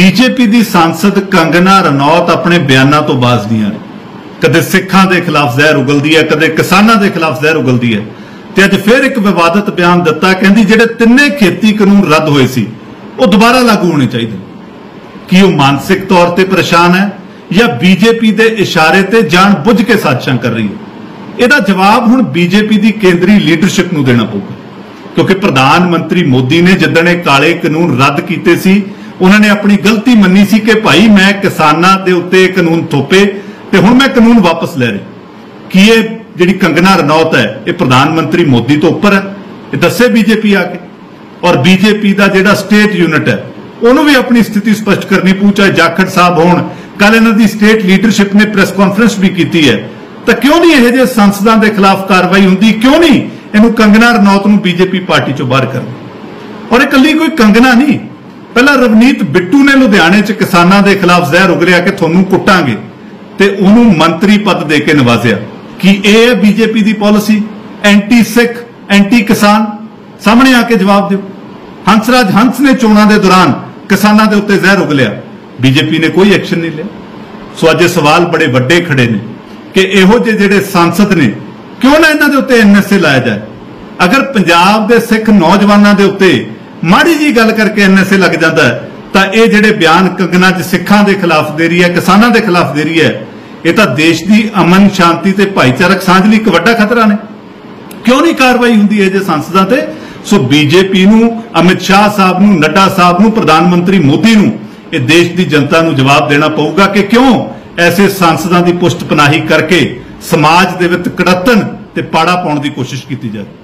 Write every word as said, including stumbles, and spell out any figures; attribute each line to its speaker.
Speaker 1: BJP की सांसद कंगना रनौत अपने बयानों तो बाजदियां ने। कदे सिखां दे खिलाफ जहर उगलदी है, कदे किसानां दे खिलाफ जहर उगलदी है। ते अज फिर एक विवादित बयान दिता, कहंदी जिहड़े तिन्ने खेती कानून रद्द होए सी वो दोबारा लागू होने चाहिए। कि वो मानसिक तौर पर परेशान है या बीजेपी के इशारे ते जान बुझ के साजिशां कर रही है? इसका जवाब हुण बीजेपी की केंद्रीय लीडरशिप नूं देना पऊगा, क्योंकि प्रधानमंत्री मोदी ने जिद्दण काले कानून रद्द किए सी, उन्होंने अपनी गलती मन्नी सी कि भाई मैं किसानां दे उत्ते कानून थोपे ते हुण मैं कानून वापस ले रही। कि ये जिहड़ी कंगना रनौत है ये प्रधानमंत्री मोदी तो उपर है? ये दस्से बीजेपी आके। और बीजेपी का जिहड़ा स्टेट यूनिट है उन्होंने भी अपनी स्थिति स्पष्ट करनी पऊ, चाहे जाखड़ साहब होण। कल इन्हां दी स्टेट लीडरशिप ने प्रेस कॉन्फ्रेंस भी की है। तो क्यों नहीं इहो जिहे सांसदां दे खिलाफ कार्रवाई हुंदी? क्यों नहीं इहनूं कंगना रनौत नूं बीजेपी पार्टी चों बाहर करना? और ये कल्ली कोई कंगना नहीं, पहला रवनीत बिट्टू ने लुधियाने च किसानां दे खिलाफ जहर उगलिया कि तुहानूं कुटांगे ते उहनूं मंत्री पद दे के नवाजिया। कि यह है बीजेपी की पॉलिसी? एंटी सिख, एंटी किसान? सामने आके जवाब दो। हंसराज हंस ने चोणां दे दौरान किसानां दे उत्ते जहर उगलिया, बीजेपी ने कोई एक्शन नहीं लिया। सो अज सवाल बड़े वड्डे खड़े ने कि इहो जे जिहड़े सांसद ने क्यों ना इन्हां दे उत्ते एनएसए लाया जाए। अगर पंजाब दे सिख नौजवानों के उत्ते माड़ी जी गल करके एनएसए लग जाता है तो ये जिहड़े बयान कंगना च सिखां दे खिलाफ दे रही है, किसानां दे खिलाफ दे रही है, ये तो देश की अमन शांति ते भाईचारक सांझ लई एक वड्डा खतरा ने। क्यों नहीं कार्रवाई हुंदी है जे सांसदां ते? सो बीजेपी नूं, अमित शाह साहब नूं, नड्डा साहब नूं, प्रधानमंत्री मोदी नूं ये देश की जनता नूं जवाब देना पऊगा कि क्यों ऐसे सांसदां की पुष्ट पनाही करके समाज दे विच कड़तन ते पाड़ा पाउण की कोशिश की जाए।